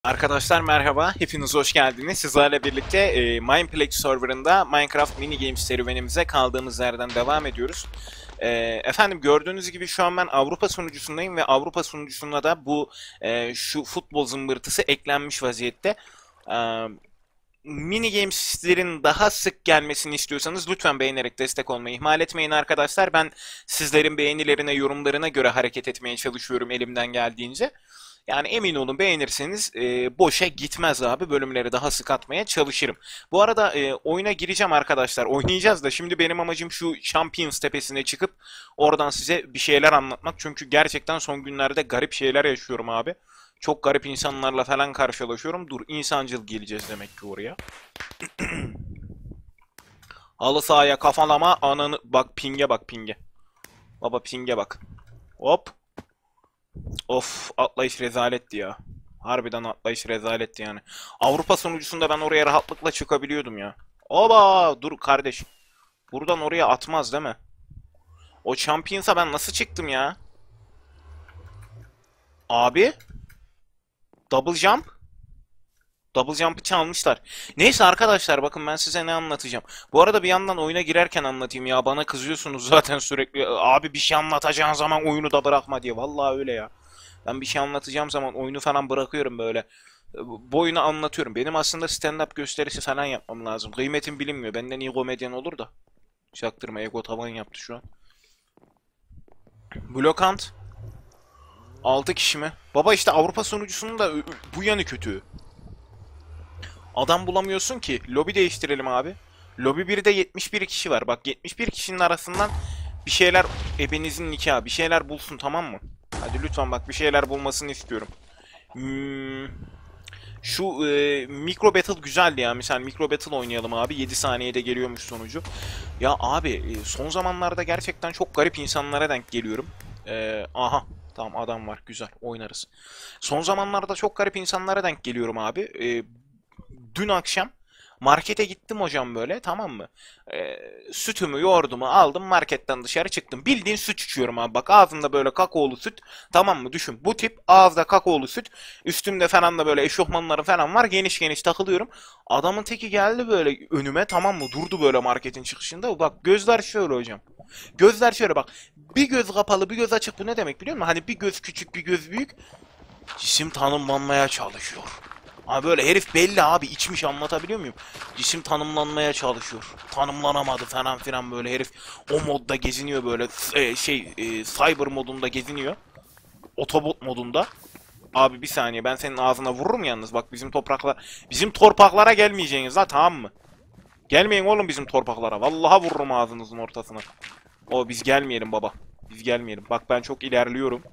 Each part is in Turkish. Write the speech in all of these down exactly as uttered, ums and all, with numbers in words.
Arkadaşlar merhaba, hepiniz hoş geldiniz. Sizlerle birlikte e, Mineplex serverında Minecraft mini games serüvenimize kaldığımız yerden devam ediyoruz. E, efendim gördüğünüz gibi şu an ben Avrupa sunucusundayım ve Avrupa sunucusunda da bu e, şu futbol zımbırtısı eklenmiş vaziyette. E, Mini games'lerin daha sık gelmesini istiyorsanız lütfen beğenerek destek olmayı ihmal etmeyin arkadaşlar. Ben sizlerin beğenilerine, yorumlarına göre hareket etmeye çalışıyorum elimden geldiğince. Yani emin olun beğenirseniz e, boşa gitmez abi. Bölümleri daha sık atmaya çalışırım. Bu arada e, oyuna gireceğim arkadaşlar. Oynayacağız da şimdi benim amacım şu Champions tepesine çıkıp oradan size bir şeyler anlatmak. Çünkü gerçekten son günlerde garip şeyler yaşıyorum abi. Çok garip insanlarla falan karşılaşıyorum. Dur, insancıl geleceğiz demek ki oraya. Halı sahaya kafalama ananı... Bak pinge bak pinge. Baba pinge bak. Hop. Of, atlayış rezaletti ya. Harbiden atlayış rezaletti yani. Avrupa sunucusunda ben oraya rahatlıkla çıkabiliyordum ya. Oba dur kardeş. Buradan oraya atmaz değil mi? O Champions'a ben nasıl çıktım ya? Abi. Double jump. Double jump'ı çalmışlar. Neyse arkadaşlar bakın ben size ne anlatacağım. Bu arada bir yandan oyuna girerken anlatayım ya. Bana kızıyorsunuz zaten sürekli. Abi bir şey anlatacağın zaman oyunu da bırakma diye. Vallahi öyle ya. Ben bir şey anlatacağım zaman oyunu falan bırakıyorum böyle. Boyunu anlatıyorum. Benim aslında stand-up gösterisi falan yapmam lazım. Kıymetim bilinmiyor. Benden iyi komedyen olur da. Çaktırma, ego tavan yaptı şu an. Blokant. altı kişi mi? Baba işte Avrupa sunucusunun da bu yanı kötü. Adam bulamıyorsun ki. Lobi değiştirelim abi. Lobi birde yetmiş bir kişi var. Bak yetmiş bir kişinin arasından bir şeyler, ebenizin nikahı bir şeyler bulsun, tamam mı? Hadi lütfen bak bir şeyler bulmasını istiyorum. Hmm, şu e, Micro Battle güzeldi ya. Mesela Micro Battle oynayalım abi. yedi saniyede geliyormuş sonucu. Ya abi e, son zamanlarda gerçekten çok garip insanlara denk geliyorum. E, aha tamam adam var, güzel oynarız. Son zamanlarda çok garip insanlara denk geliyorum abi. E, dün akşam markete gittim hocam böyle, tamam mı? Ee, sütümü yoğurdumu aldım, marketten dışarı çıktım. Bildiğin süt içiyorum abi, bak ağzımda böyle kakaolu süt, tamam mı? Düşün bu tip ağızda kakaolu süt, üstümde falan da böyle eşofmanlarım falan var, geniş geniş takılıyorum. Adamın teki geldi böyle önüme, tamam mı? Durdu böyle marketin çıkışında, bak gözler şöyle hocam. Gözler şöyle bak. Bir göz kapalı bir göz açık, bu ne demek biliyor musun? Hani bir göz küçük bir göz büyük. Cisim tanımlanmaya çalışıyor. Abi böyle herif belli abi, içmiş, anlatabiliyor muyum? Cisim tanımlanmaya çalışıyor. Tanımlanamadı falan filan, böyle herif o modda geziniyor böyle, e, şey e, cyber modunda geziniyor. Otobot modunda. Abi bir saniye, ben senin ağzına vururum yalnız, bak bizim topraklar, bizim torpaklara gelmeyeceğiniz la, tamam mı? Gelmeyin oğlum bizim torpaklara, vallahi vururum ağzınızın ortasına. O biz gelmeyelim baba. Biz gelmeyelim. Bak ben çok ilerliyorum.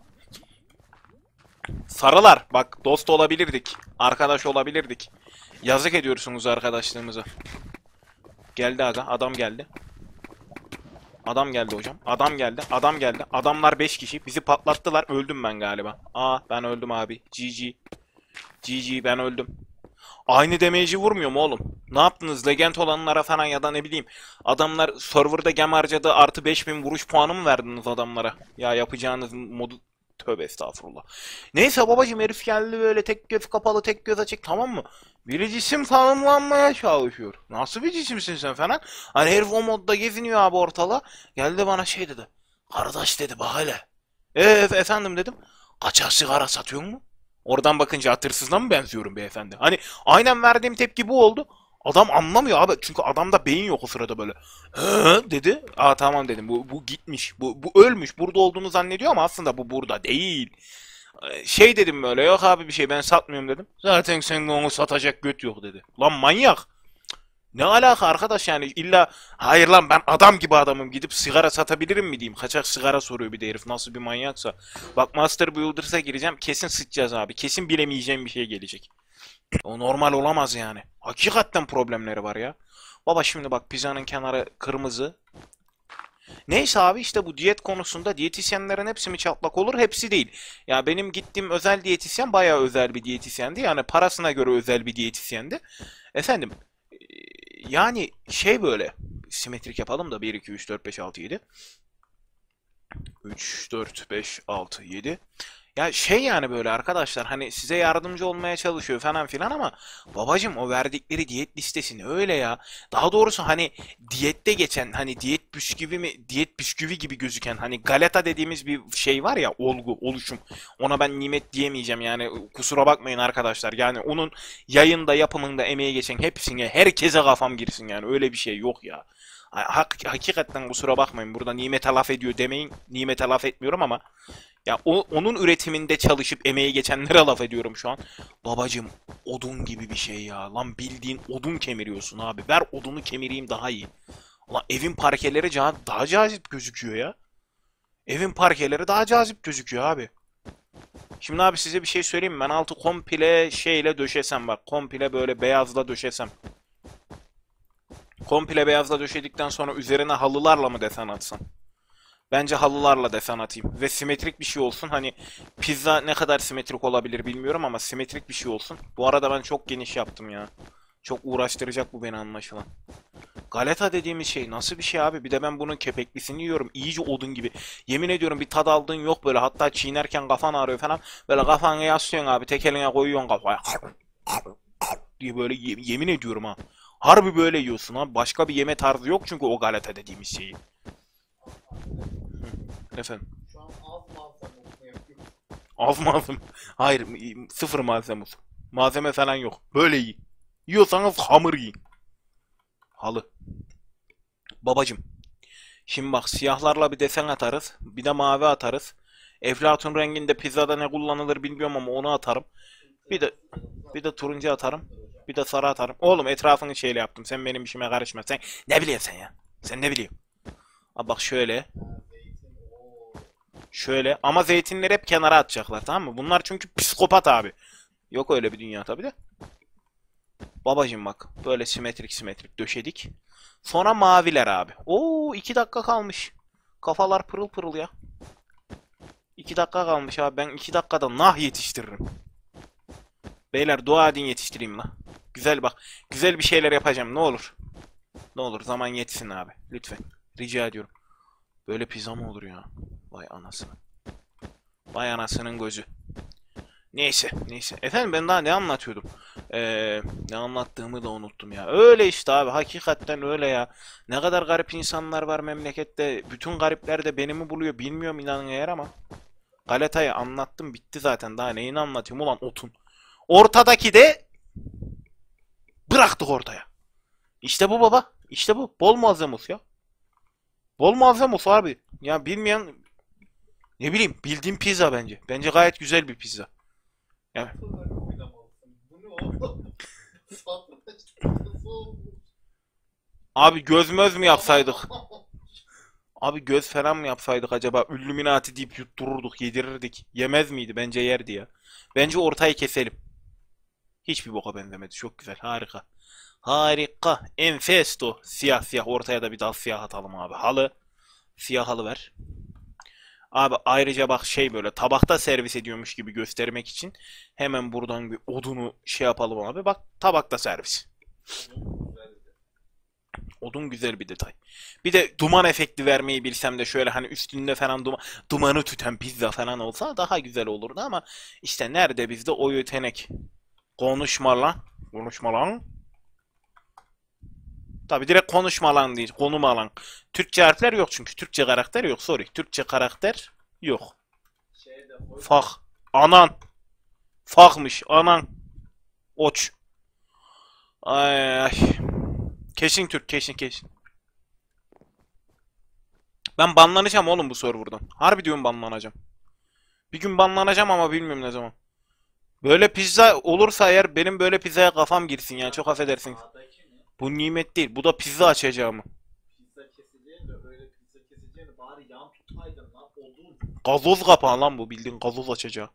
Sarılar, bak dost olabilirdik. Arkadaş olabilirdik. Yazık ediyorsunuz arkadaşlığımıza. Geldi aga, adam geldi. Adam geldi hocam. Adam geldi. Adam geldi. Adamlar beş kişi. Bizi patlattılar. Öldüm ben galiba. Aa ben öldüm abi. G G. G G ben öldüm. Aynı damage'i vurmuyor mu oğlum? Ne yaptınız? Legend olanlara falan ya da ne bileyim. Adamlar serverda gem harcadı, artı beş bin vuruş puanı mı verdiniz adamlara? Ya yapacağınız modu... Tövbe estağfurullah. Neyse babacım, herif geldi böyle tek göz kapalı tek göz açık, tamam mı? Bir cisim tanımlanmaya çalışıyor. Nasıl bir cisimsin sen falan? Hani herif o modda geziniyor abi ortala. Geldi bana şey dedi. Kardeş dedi, bak hele. Eee efendim dedim. Kaçak sigara satıyor mu? Oradan bakınca hatırsızına mı benziyorum beyefendi? Hani aynen verdiğim tepki bu oldu. Adam anlamıyor abi. Çünkü adamda beyin yok o sırada böyle. Hı dedi. Aa tamam dedim. Bu, bu gitmiş. Bu, bu ölmüş. Burada olduğunu zannediyor ama aslında bu burada değil. Ee, Şey dedim böyle. Yok abi bir şey, ben satmıyorum dedim. Zaten senin onu satacak göt yok dedi. Lan manyak. Ne alaka arkadaş, yani illa hayır lan ben adam gibi adamım, gidip sigara satabilirim mi diyeyim. Kaçak sigara soruyor bir de herif, nasıl bir manyaksa. Bak Master Builders'a gireceğim, kesin sıçacağız abi, kesin bilemeyeceğim bir şey gelecek. O normal olamaz yani. Hakikaten problemleri var ya. Baba şimdi bak, pizzanın kenarı kırmızı. Neyse abi, işte bu diyet konusunda diyetisyenlerin hepsi mi çatlak olur? Hepsi değil. Ya benim gittiğim özel diyetisyen bayağı özel bir diyetisyendi. Yani parasına göre özel bir diyetisyendi. Efendim yani şey böyle simetrik yapalım da, bir iki üç dört beş altı yedi. üç dört beş altı yedi. Ya şey yani böyle arkadaşlar hani size yardımcı olmaya çalışıyor falan filan ama babacım o verdikleri diyet listesini öyle ya. Daha doğrusu hani diyette geçen hani diyet bisküvi mi diyet bisküvi gibi gözüken hani galeta dediğimiz bir şey var ya olgu oluşum. Ona ben nimet diyemeyeceğim yani kusura bakmayın arkadaşlar. Yani onun yayında yapımında emeği geçen hepsine herkese kafam girsin yani öyle bir şey yok ya. Hak, hakikaten kusura bakmayın burada nimete laf ediyor demeyin nimete laf etmiyorum ama ya o, onun üretiminde çalışıp emeği geçenlere laf ediyorum şu an. Babacım odun gibi bir şey ya. Lan bildiğin odun kemiriyorsun abi. Ver odunu kemireyim daha iyi. Lan evin parkeleri ca- daha cazip gözüküyor ya. Evin parkeleri daha cazip gözüküyor abi. Şimdi abi size bir şey söyleyeyim mi? Ben altı komple şeyle döşesem bak. Komple böyle beyazla döşesem. Komple beyazla döşedikten sonra üzerine halılarla mı desen atsam? Bence halılarla desen atayım. Ve simetrik bir şey olsun. Hani pizza ne kadar simetrik olabilir bilmiyorum ama simetrik bir şey olsun. Bu arada ben çok geniş yaptım ya. Çok uğraştıracak bu beni anlaşılan. Galeta dediğimiz şey nasıl bir şey abi? Bir de ben bunun kepeklisini yiyorum. İyice odun gibi. Yemin ediyorum bir tad aldığın yok böyle. Hatta çiğnerken kafan ağrıyor falan. Böyle kafanı yaslıyorsun abi. Tek eline koyuyorsun kafaya. Diye böyle yemin ediyorum ha. Harbi böyle yiyorsun ha. Başka bir yeme tarzı yok çünkü o galeta dediğimiz şeyi. Efendim. Şu an az malzeme okuma yapıyor. Az malzeme. Hayır, sıfır malzeme. Malzeme falan yok. Böyle yiyin. Yiyorsanız hamur yiyin. Halı. Babacım. Şimdi bak siyahlarla bir desen atarız. Bir de mavi atarız. Eflatun renginde pizzada ne kullanılır bilmiyorum ama onu atarım. Bir de bir de turuncu atarım. Bir de sarı atarım. Oğlum etrafını şeyle yaptım. Sen benim işime karışma. Sen ne biliyorsun sen ya? Sen ne biliyorsun? Abi bak şöyle. Şöyle ama zeytinleri hep kenara atacaklar tamam mı? Bunlar çünkü psikopat abi. Yok öyle bir dünya tabi de. Babacım bak böyle simetrik simetrik döşedik. Sonra maviler abi. Oo iki dakika kalmış. Kafalar pırıl pırıl ya. iki dakika kalmış abi. Ben iki dakikada nah yetiştiririm. Beyler dua edin yetiştireyim la. Güzel bak. Güzel bir şeyler yapacağım ne olur. Ne olur zaman yetsin abi. Lütfen. Rica ediyorum. Böyle pizza mı olur ya? Vay anasını. Vay anasının gözü. Neyse, neyse. Efendim ben daha ne anlatıyordum? Ee, ne anlattığımı da unuttum ya. Öyle işte abi, hakikaten öyle ya. Ne kadar garip insanlar var memlekette. Bütün garipler de beni mi buluyor bilmiyorum inanın eğer ama. Galeta'yı anlattım bitti zaten. Daha neyini anlatayım ulan otun. Ortadaki de bıraktık ortaya. İşte bu baba. İşte bu. Bol malzemos ya. Bol malzemos abi. Ya bilmeyen ne bileyim bildiğim pizza bence. Bence gayet güzel bir pizza. Yani Bu ne oğlum? Satranç tahtası olmuş. abi göz möz mü yapsaydık? Abi göz falan mı yapsaydık acaba? Illuminati deyip yuttururduk, yedirirdik. Yemez miydi? Bence yerdi ya. Bence ortayı keselim. Hiçbir boka benzemedi. Çok güzel. Harika. Harika. Enfesto. Siyah siyah. Ortaya da bir dal siyah atalım abi. Halı. Siyah halı ver. Abi ayrıca bak şey böyle tabakta servis ediyormuş gibi göstermek için hemen buradan bir odunu şey yapalım abi. Bak tabakta servis. Odun güzel bir detay. Bir de duman efekti vermeyi bilsem de şöyle hani üstünde falan duman, dumanı tüten pizza falan olsa daha güzel olurdu ama işte nerede bizde o yetenek. Konuşma lan. Konuşma lan. Tabi direkt konuşma lan değil. Konuma lan. Türkçe harfler yok çünkü. Türkçe karakter yok. Sorry. Türkçe karakter yok. Şeyde o Fak. Anan. Fakmış. Anan. Oç. Ay, ay. Kesin Türk. Kesin kesin. Ben banlanacağım oğlum bu serverdan. Harbi diyorum banlanacağım. Bir gün banlanacağım ama bilmiyorum ne zaman. Böyle pizza olursa eğer benim böyle pizzaya kafam girsin yani çok affedersin. sağdaki mi? Bu nimet değil. Bu da pizza açacağımı. Pizza keseceğin de öyle pizza keseceğin de bari yan tutaydın lan odun. Gazoz kapağı lan bu bildiğin gazoz açacağı.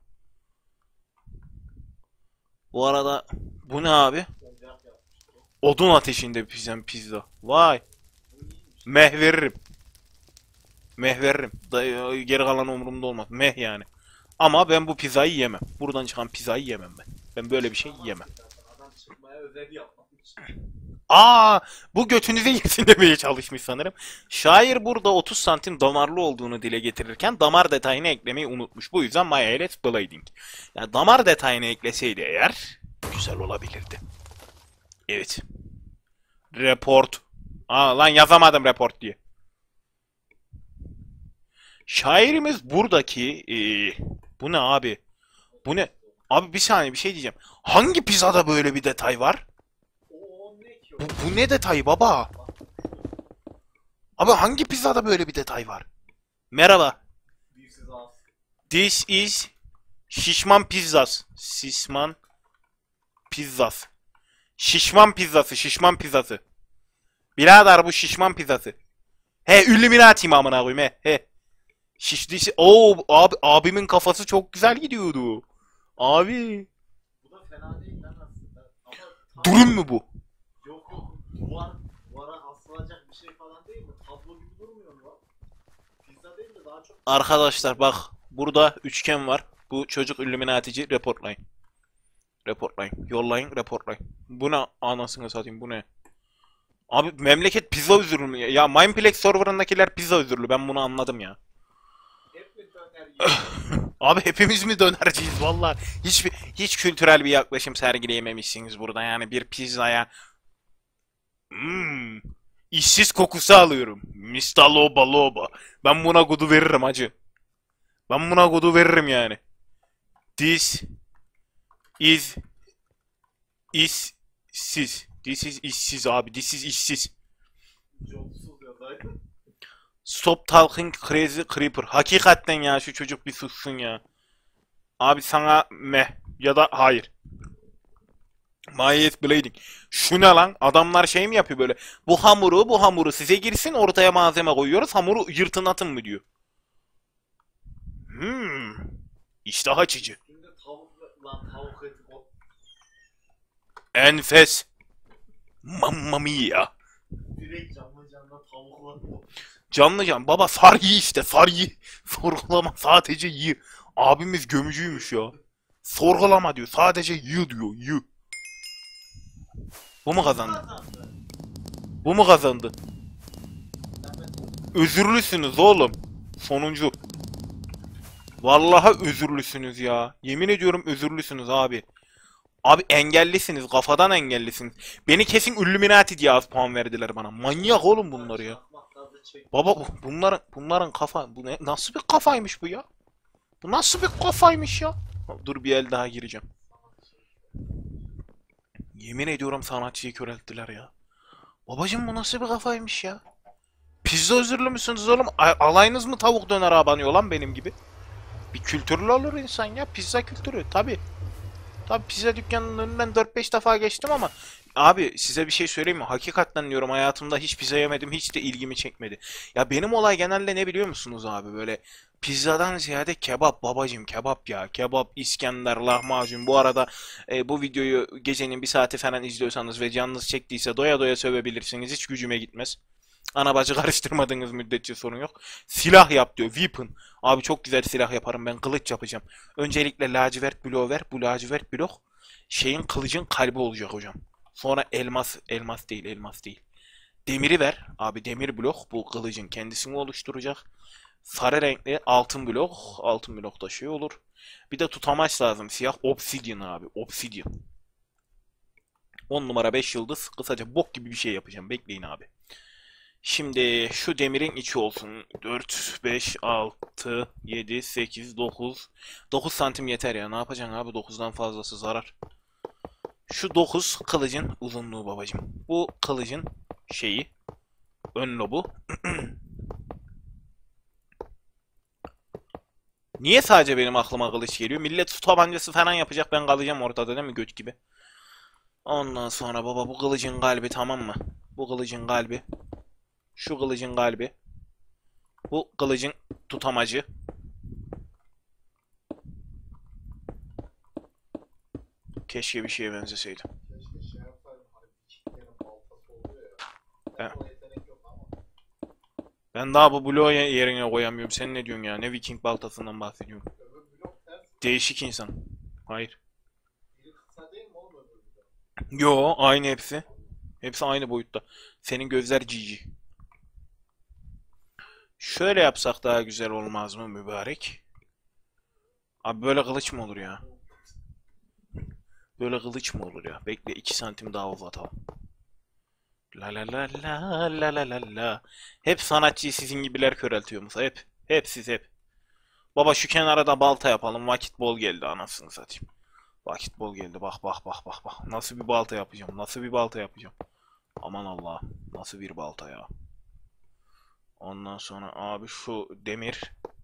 Bu arada bu ne abi? Ocak yapmıştı. Odun ateşinde pizza pizza. Vay. Bu iyiymiş. Meh veririm. Meh veririm. Da- Geri kalan umurumda olmaz. Meh yani. Ama ben bu pizzayı yemem. Buradan çıkan pizzayı yemem ben. Ben böyle bir şey yemem. Adam çıkmaya özel yapmamış. Aa, bu götünüze girsin demeye çalışmış sanırım. Şair burada otuz santim damarlı olduğunu dile getirirken damar detayını eklemeyi unutmuş. Bu yüzden My Elet Blading. Yani damar detayını ekleseydi eğer güzel olabilirdi. Evet. Report. Aa lan yazamadım report diye. Şairimiz buradaki eee, bu ne abi? Bu ne? Abi bir saniye bir şey diyeceğim. Hangi pizzada böyle bir detay var? O ne ki o? Bu, bu ne detayı baba? Abi hangi pizzada böyle bir detay var? Merhaba. Birsiz az. This is şişman pizzas. Şişman pizzas. Şişman pizzası, şişman pizzası. Birader bu şişman pizzası. He Illuminati amına koyayım he. He. Şişlisi. Oo abi abimin kafası çok güzel gidiyordu. Abi. Bu da fena değil lan aslında. Ama tam- Durum mu bu? Yok yok. Duvar, duvara asılacak bir şey falan değil mi? Tablo gibi durmuyor mu? Pizza değil de daha çok... Arkadaşlar bak burada üçgen var. Bu çocuk Illuminati'ci reportlayın. Reportlayın. Yollayın reportlayın. Bu ne anasını satayım bu ne? Abi memleket pizza özürlü mü ya? Ya Mineplex serverındakiler pizza özürlü. Ben bunu anladım ya. Hep mi döner yiyor? Abi hepimiz mi dönerciyiz valla? Hiçbir hiç kültürel bir yaklaşım sergileyememişsiniz burada. Yani bir pizzaya hmm, işsiz kokusu alıyorum. Mista loba loba. Ben buna gudu veririm hacı. Ben buna gudu veririm yani. This is işsiz. This is işsiz abi. This is işsiz. Jobsuz ya zaten. Stop talking crazy creeper. Hakikaten ya şu çocuk bir sussun ya. Abi sana meh ya da hayır. Mayes Blading. Şu ne lan? Adamlar şey mi yapıyor böyle? Bu hamuru, bu hamuru size girsin ortaya malzeme koyuyoruz. Hamuru yırtın atın mı diyor. Hmm. İştah açıcı. Üstünde tavuk lan tavuk eti o. Enfes. Mamma mia. Direkt canlı canlı tavuklar o. Canlı can. Baba sar yi işte sar yi. Sorgulama sadece yi. Abimiz gömücüymüş ya. Sorgulama diyor. Sadece yi diyor. Yi. Bu mu kazandı? Kazandı. Bu mu kazandı? Mehmet Özürlüsünüz oğlum. Sonuncu. Vallahi özürlüsünüz ya. Yemin ediyorum özürlüsünüz abi. Abi engellisiniz. Kafadan engellisiniz. Beni kesin Illuminati diye az puan verdiler bana. Manyak oğlum bunlar ya. çakmaklarda çek. Baba bu- bunların bunların kafa bu ne nasıl bir kafaymış bu ya? Bu nasıl bir kafaymış ya? Dur bir el daha gireceğim. Yemin ediyorum sanatçıyı körelttiler ya. Babacım bu nasıl bir kafaymış ya? Pizza özürlü müsünüz oğlum? A- alayınız mı tavuk döner abanıyor lan benim gibi? Bir kültürlü olur insan ya. Pizza kültürü tabi. Tabi pizza dükkanının önünden dört beş defa geçtim ama abi size bir şey söyleyeyim mi? Hakikaten diyorum hayatımda hiç pizza yemedim. Hiç de ilgimi çekmedi. Ya benim olay genelde ne biliyor musunuz abi? Böyle pizzadan ziyade kebap babacım kebap ya. Kebap, İskender, lahmacun. Bu arada e, bu videoyu gecenin bir saati falan izliyorsanız ve canınız çektiyse doya doya sövebilirsiniz. Hiç gücüme gitmez. Ana bacı karıştırmadığınız müddetçe sorun yok. Silah yap diyor. Weapon. Abi çok güzel silah yaparım ben. Kılıç yapacağım. Öncelikle lacivert bloğu ver. Bu lacivert blok şeyin kılıcın kalbi olacak hocam. Sonra elmas. Elmas değil elmas değil. Demiri ver. Abi demir blok bu kılıcın kendisini oluşturacak. Sarı renkli altın blok. Altın blok da şey olur. Bir de tutamaç lazım. Siyah obsidian abi. Obsidian. on numara beş yıldız. Kısaca bok gibi bir şey yapacağım. Bekleyin abi. Şimdi şu demirin içi olsun. dört, beş, altı, yedi, sekiz, dokuz. dokuz santim yeter ya. Ne yapacaksın abi? dokuzdan fazlası zarar. Şu dokuz kılıcın uzunluğu babacım. Bu kılıcın şeyi. Ön lobu. Niye sadece benim aklıma kılıç geliyor? Millet su tabancası falan yapacak. Ben kalacağım ortada değil mi? Göt gibi. Ondan sonra baba bu kılıcın kalbi tamam mı? Bu kılıcın kalbi. Şu kılıcın kalbi. Bu kılıcın tutamacı. Keşke bir şeye benzeseydi. Keşke şey yapsaydım. Hani Vikinglerin baltası oluyor ya. He. O yetenek yok ama. Ben daha bu bloğu yerine koyamıyorum. Sen ne diyorsun ya? Ne Viking baltasından bahsediyorum? Öbür blok ters. Değişik insan. Hayır. Biri kısa değil mi oğlum öbür blok? Yo, aynı hepsi. Hepsi aynı boyutta. Senin gözler cici. Şöyle yapsak daha güzel olmaz mı mübarek? Abi böyle kılıç mı olur ya? Böyle kılıç mı olur ya? Bekle iki santim daha uzatalım. La la la la la la la la. Hep sanatçıyı sizin gibiler köreltiyorsunuz. Hep. Hep siz hep. Baba şu kenara da balta yapalım. Vakit bol geldi anasını satayım. Vakit bol geldi. Bak bak bak bak bak. Nasıl bir balta yapacağım? Nasıl bir balta yapacağım? Aman Allah. Nasıl bir balta ya? Ondan sonra abi şu demir.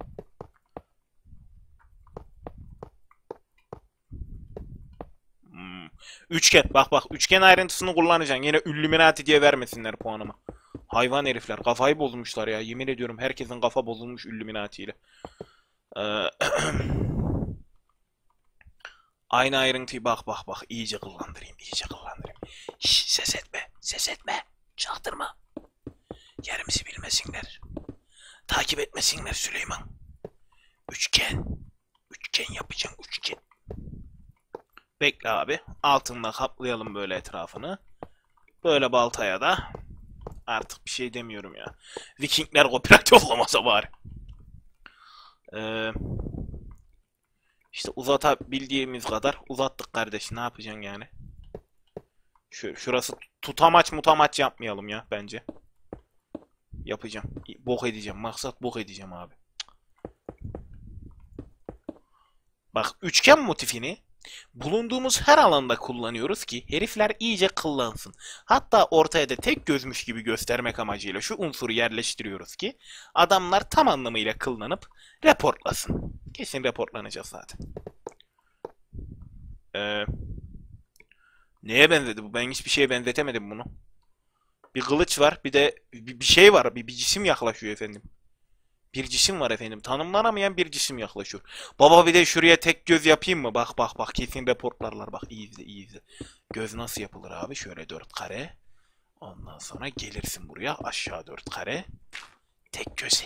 Hmm. Üçgen. Bak bak. Üçgen ayrıntısını kullanacaksın. Yine Illuminati diye vermesinler puanımı. Hayvan herifler. Kafayı bozmuşlar ya. Yemin ediyorum herkesin kafa bozulmuş Illuminati ile. Ee, Aynı ayrıntıyı bak bak bak. İyice kullandırayım. İyice kullandırayım. Şş, ses etme. Ses etme. Çaktırma. Yerimizi bilmesinler. Takip etmesinler Süleyman. Üçgen. Üçgen yapacağım. Üçgen. Bekle abi. Altında kaplayalım böyle etrafını. Böyle baltaya da. Artık bir şey demiyorum ya. Vikingler copyright yollamasa bari. Ee, işte uzatabildiğimiz kadar uzattık kardeş. Ne yapacaksın yani? Şu, şurası tutamaç mutamaç yapmayalım ya bence. Yapacağım. Bok edeceğim. Maksat bok edeceğim abi. Bak üçgen motifini bulunduğumuz her alanda kullanıyoruz ki herifler iyice kıllansın. Hatta ortaya da tek gözmüş gibi göstermek amacıyla şu unsuru yerleştiriyoruz ki adamlar tam anlamıyla kıllanıp reportlasın. Kesin reportlanacağız zaten. Ee, neye benzedi bu? Ben hiçbir şeye benzetemedim bunu. Bir kılıç var, bir de bir, bir şey var, bir, bir cisim yaklaşıyor efendim. Bir cisim var efendim. Tanımlanamayan bir cisim yaklaşıyor. Baba bir de şuraya tek göz yapayım mı? Bak bak bak kesin reportlarlar. Bak iyi izle iyi izle. Göz nasıl yapılır abi? Şöyle dört kare. Ondan sonra gelirsin buraya. Aşağı dört kare. Tek göz.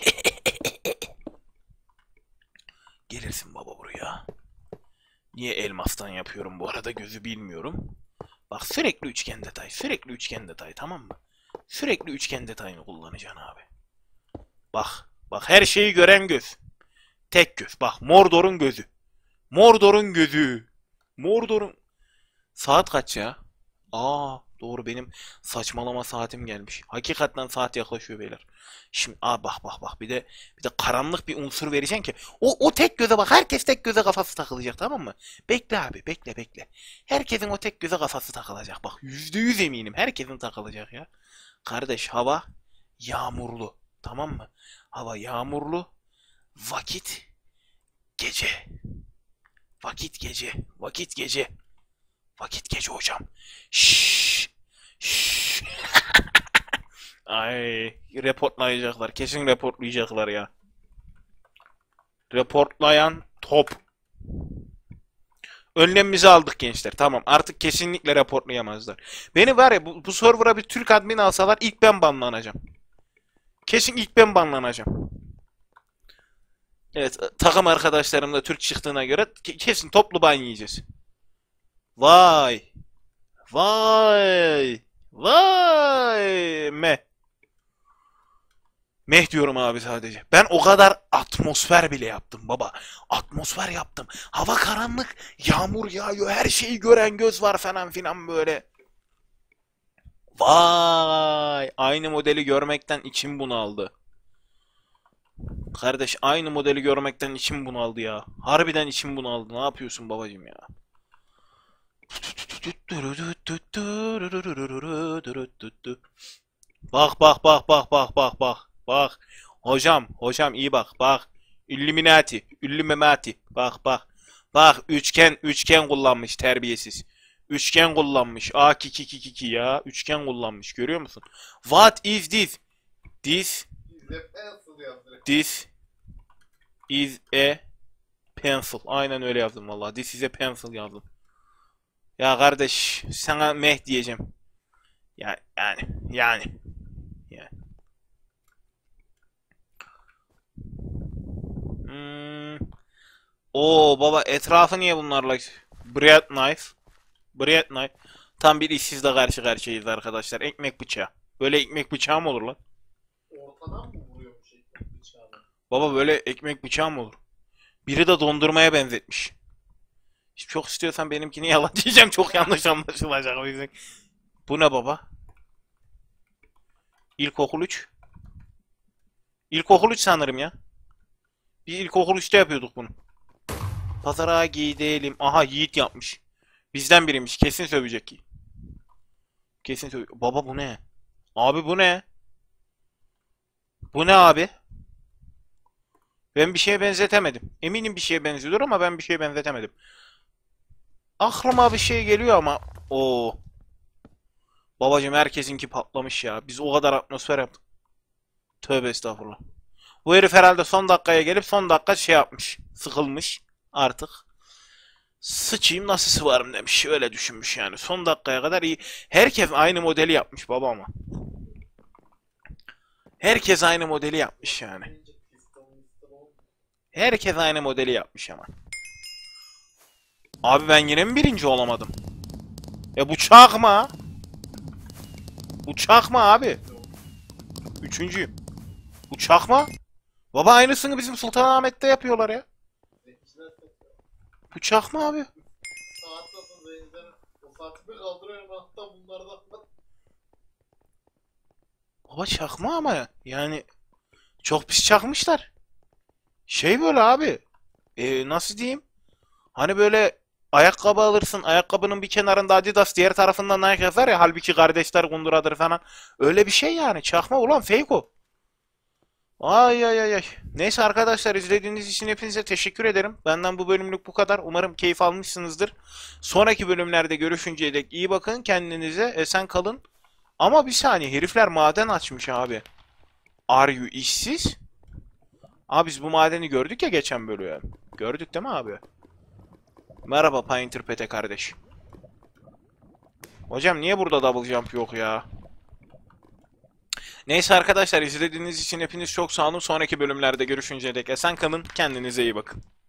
Gelirsin baba buraya. Niye elmastan yapıyorum bu arada gözü bilmiyorum. Bak sürekli üçgen detay. Sürekli üçgen detay tamam mı? Sürekli üçgen detayını kullanacaksın abi. Bak. Bak her şeyi gören göz. Tek göz. Bak Mordor'un gözü. Mordor'un gözü. Mordor'un... Saat kaç ya? Aa doğru benim saçmalama saatim gelmiş. Hakikaten saat yaklaşıyor beyler. Şimdi aa bak bak bak bir de bir de karanlık bir unsur vereceksin ki o o tek göze bak herkes tek göze kafası takılacak tamam mı? Bekle abi bekle bekle. Herkesin o tek göze kafası takılacak. Bak yüzde yüz eminim herkesin takılacak ya. Kardeş hava yağmurlu tamam mı? Hava yağmurlu. Vakit gece. Vakit gece. Vakit gece. Vakit gece hocam. Şşş. Şşş. Ay, reportlayacaklar. Kesin reportlayacaklar ya. Reportlayan top. Önlemimizi aldık gençler. Tamam. Artık kesinlikle reportlayamazlar. Beni var ya bu, bu server'a bir Türk admin alsalar ilk ben banlanacağım. Kesin ilk ben banlanacağım. Evet, takım arkadaşlarım da Türk çıktığına göre kesin toplu ban yiyeceğiz. Vay. Vay. Vay. Meh. Meh diyorum abi sadece. Ben o kadar atmosfer bile yaptım baba. Atmosfer yaptım. Hava karanlık. Yağmur yağıyor. Her şeyi gören göz var falan filan böyle. Vay. Aynı modeli görmekten içim bunaldı. Kardeş aynı modeli görmekten içim bunaldı ya. Harbiden içim bunaldı. Ne yapıyorsun babacım ya? Bak bak bak bak bak bak bak. Bak. Hocam, hocam iyi bak. Bak. Illuminati, Illuminati. Bak bak. Bak üçgen üçgen kullanmış terbiyesiz. Üçgen kullanmış. A ki ki ki ki ki ya. Üçgen kullanmış. Görüyor musun? What is this? This this is a pencil. Aynen öyle yazdım vallahi. This is a pencil yazdım. Ya kardeş sana meh diyeceğim. Ya yani yani yani. Hmm. Oo baba etrafı niye bunlarla? Bread knife. Bread knife. Tam bir işsizle karşı karşıyayız arkadaşlar. Ekmek bıçağı. Böyle ekmek bıçağı mı olur lan? Ortadan mı vuruyormuş ekmek bıçağını? Baba böyle ekmek bıçağı mı olur? Biri de dondurmaya benzetmiş. Çok istiyorsan benimkini yalan diyeceğim. Çok yanlış anlaşılacak o yüzden. Bu ne baba? İlkokul üç. İlkokul üç sanırım ya. Biz ilkokul üçte yapıyorduk bunu. Pazara gidelim. Aha Yiğit yapmış. Bizden biriymiş. Kesin sövecek ki. Kesin sövecek. Baba bu ne? Abi bu ne? Bu ne abi? Ben bir şeye benzetemedim. Eminim bir şeye benziyordur ama ben bir şeye benzetemedim. Aklıma bir şey geliyor ama. Oo. Babacım herkesinki patlamış ya. Biz o kadar atmosfer yaptık. Tövbe estağfurullah. Bu herif herhalde son dakikaya gelip son dakika şey yapmış. Sıkılmış artık. Sıçayım nasıl sıvarım demiş. Öyle düşünmüş yani. Son dakikaya kadar iyi. Herkes aynı modeli yapmış baba ama. Herkes aynı modeli yapmış yani. Deyince piston miston olmuyor. Herkes aynı modeli yapmış ama. Abi ben yine mi birinci olamadım? E bu çakma. Bu çakma abi. Üçüncüyüm. Bu çakma. Baba aynısını bizim Sultanahmet'te yapıyorlar ya. Zenciler takıyor. Bu çakma abi. Saat satın zenciler. O saatimi kaldırıyorum hatta bunlardan. Baba çakma ama yani çok pis çakmışlar. Şey böyle abi. E, nasıl diyeyim? Hani böyle ayakkabı alırsın. Ayakkabının bir kenarında Adidas, diğer tarafında Nike yazar ya. Halbuki kardeşler Gundura'dır falan. Öyle bir şey yani. Çakma ulan fake o. Ay ay ay ay. Neyse arkadaşlar izlediğiniz için hepinize teşekkür ederim. Benden bu bölümlük bu kadar. Umarım keyif almışsınızdır. Sonraki bölümlerde görüşünceye dek iyi bakın kendinize. Esen kalın. Ama bir saniye herifler maden açmış abi. Are you işsiz? Abi biz bu madeni gördük ya geçen bölüm. Gördük değil mi abi? Merhaba Painter Pete kardeş. Hocam niye burada double jump yok ya? Neyse arkadaşlar izlediğiniz için hepiniz çok sağ olun. Sonraki bölümlerde görüşünceye dek esen kalın. Kendinize iyi bakın.